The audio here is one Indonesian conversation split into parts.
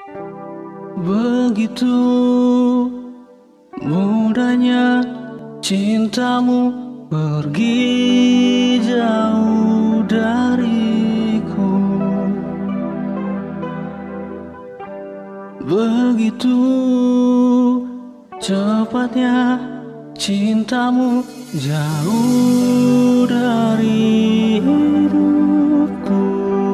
Begitu mudahnya cintamu pergi jauh dariku. Begitu cepatnya cintamu jauh dari hidupku.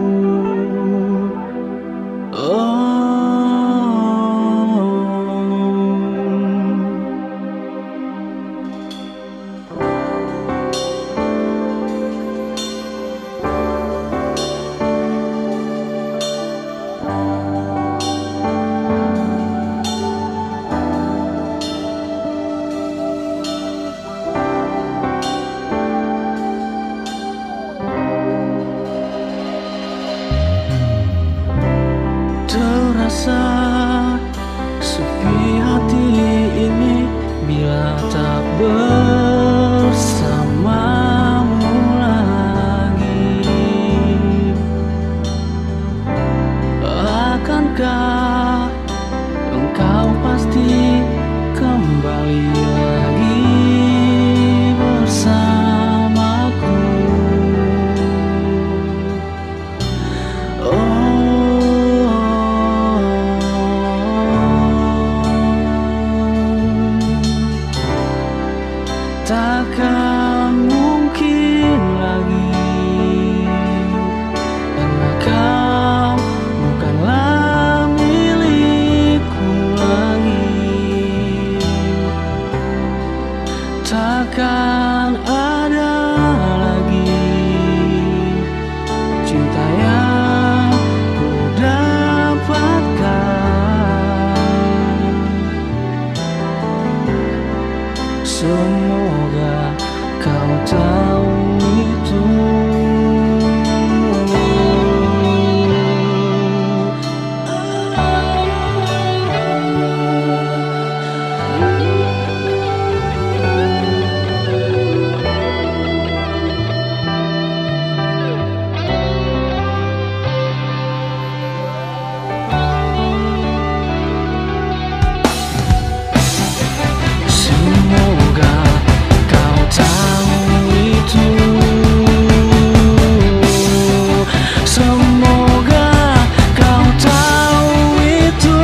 Terasa sepi hati ini bila tak bersamamu lagi. Akankah engkau pasti kembali lagi bersamaku? Takkan mungkin lagi, karena kau bukanlah milikku lagi. Takkan ada lagi cinta yang ku dapatkan. Semoga kau tahu itu. Semoga kau tahu itu. Semoga kau tahu itu.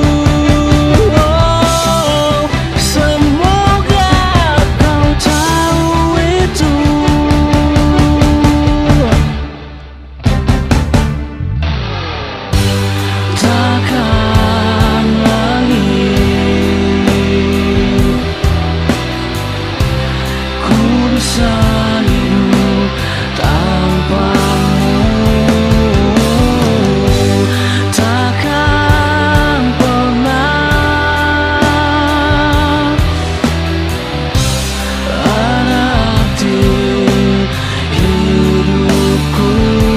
Oh, semoga kau tahu itu. Takkan lagi ku bisa hidup tanpamu. Takkan pernah ada arti hidupku.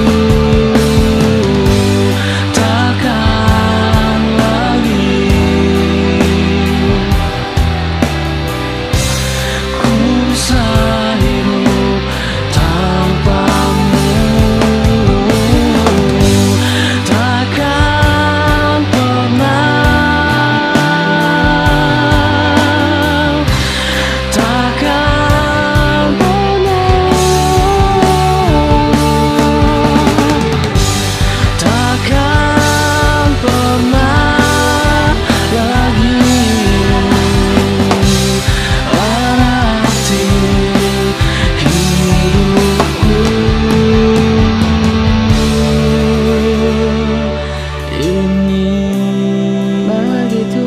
Takkan lagi ku bisa hidup tanpamu. Takkan pernah, takkan pernah, takkan pernah lagi arti hidupku ini. Begitu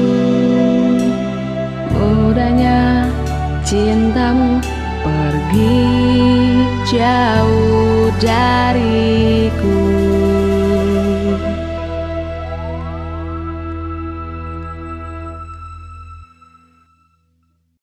mudahnya cintamu pergi jauh dariku.